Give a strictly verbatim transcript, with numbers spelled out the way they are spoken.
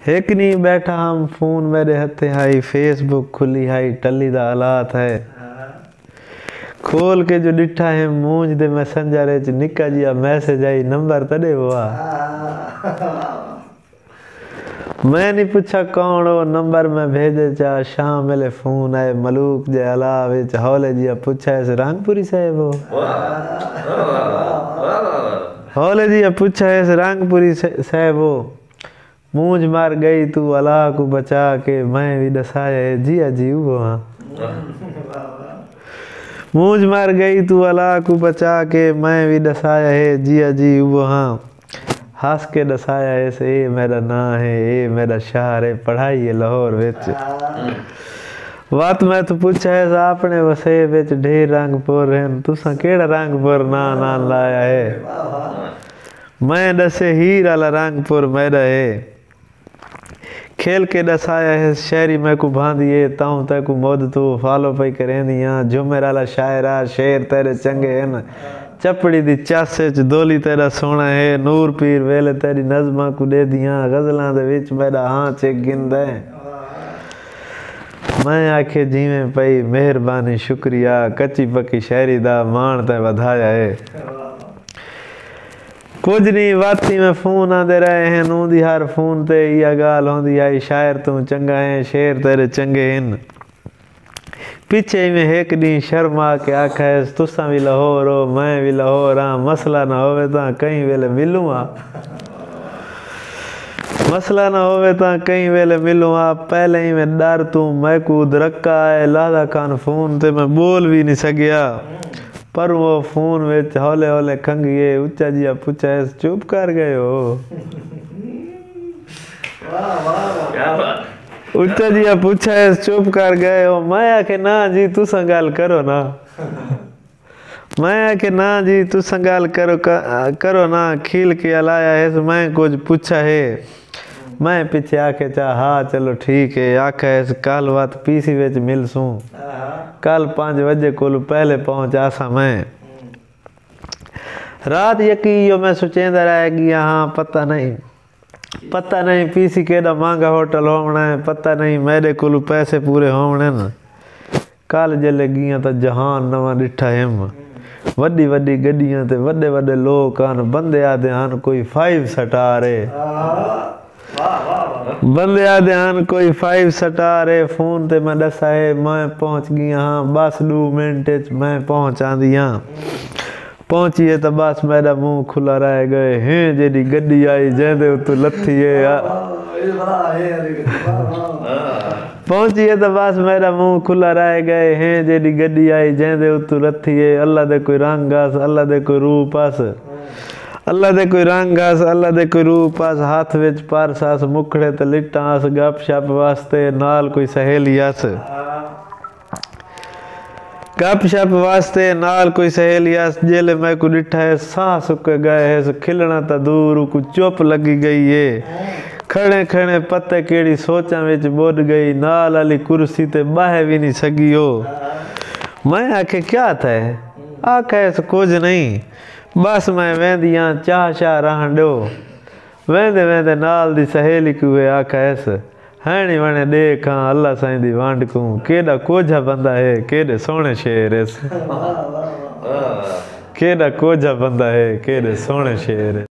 एक नहीं बैठा हम फोन मेरे हथे हाई फेसबुक खुली हाई टली दा हालात है खोल के जो डिठा है मूंज दे मैसेंजर च निका जिया मैसेज आई नंबर तड़े हुआ मैं नहीं पूछा कौन हो नंबर में भेजे चा शाम मेले फोन आए मलूक जे अला विच हौले जिया पूछा इस रंगपुरी साहब हो हौले जिया पूछा इस रंगपुरी साहब हो मूंज मार गई तू अल्लाह को बचा के मैं भी दसाया है जिया जी वो हाँ मूंज मार गई तू अल्लाह को बचा के मैं भी दसाया है जिया जी वो हाँ हंस के दसाया ऐसे ए मेरा ना है ए मेरा शहर है पढ़ाई है लाहौर विच बात मैं तो पूछा है आपने वसे विच ढेर रंगपुर हैं तुसा केड़ा रंगपुर ना ना लाया है मैं दसे हीर वाला रंगपुर मेरा है खेल के दसाया है शहरी मैं को भांदिए ताऊं तक मोद तू फॉलो पई करेंदियां जुमेर वाला शायरा शेर तेरे चंगे हैं चपड़ी दी चासे च दोली तेरा सोना है नूर पीर वेले तेरी नज़मा को दे दियां गज़लां दे विच मेरा हां चेक गिंदा है मैं आखे जीवें पई मेहरबानी शुक्रिया कच्ची पक्की शहरी दा मान ते वधाया है कुछ नहीं वाती में फोन आते रहे हैं नूंदी हर फोन ते या गाल होंदी आई शायर तू चंगा है शेर तेरे चंगे हैं पीछे में एक दी शर्मा के आखा है तुसा भी लाहौर हो मैं भी लाहौर हाँ मसला ना होवे ता कहीं वेले मिलूँ आ मसला ना होवे ता कहीं वेले मिलूँ आ पहले ही मैं डर तू मैं कूद रखा है लादा खान फोन ते मैं बोल भी नहीं सकिया पर वो फोन विच हौले हौले खंगिए उच्चा जिया पूछा है चुप कर गए हो उच्चा जिया पूछा है चुप कर गए हो मैं आखे ना जी तुसा गल करो ना मैं आखे ना जी तुसा गल करो करो ना खील के अलाया है मैं कुछ पूछा है मैं पीछे आके चा हाँ चलो ठीक है आखा है कल बात पीसी विच मिलसूं कल पाँच बजे को पहले पहुंचा सा मैं रात यकी यो मैं सोचेंदा रह गया हाँ पता नहीं पता नहीं पीसी केड़ा महंगा होटल होना है पता नहीं मेरे को पैसे पूरे होने न कल जले गिया तो जहान नवा डिठा हिम वड्डी वड्डी गड्डियां ते वड्डे वड्डे लोग हन बंदे आदे हन कोई फाइव स्टार है बंदे आदे हन कोई फाइव स्टार है फोन ते मैं दसा है मैं पहुंच गया हाँ बस दो मिनट मैं पहुंच आंदी हाँ पहुंचिए तो बस मेरा मुंह खुला रह गए हैं जेडी गड्डी आई जेंदे उतो लथी है पहुंचिए तो बस मेरा मुंह खुला रह गए हैं जेडी गड्डी आई जेंदे उतो लथी है अल्लाह दे कोई रंग आस अल्लाह दे कोई रूप आस अल्लाह दे कोई रंग आस अल्लाह दे कोई रूप आस हाथ विच पर्स आस मुखड़े ते लिट्टां आस गप शप वास्ते नाल कोई सहेली आस गप शप वास्ते नाल कोई सहेली आस जेले मैं को डिठा है साह सुक गए है खिलना तो दूर को चुप लगी गई है खड़े खड़े पत्ते केड़ी सोचा विच बुड़ गई नाल वाली कुर्सी ते बाहे भी नहीं सकी हो मैं आखे क्या था आखे कुछ नहीं बस मैं वेंदियां चाह चाह रहन दो वेंदे वेंदे नाल दी सहेली कुए आखा ऐस हैनी वने देख हाँ अल्लाह साईं दी वांड को केड़ा कोझा बंदा है केड़े सोहणे शेर है केड़ा कोझा बंदा है केड़े सोहणे शेर है।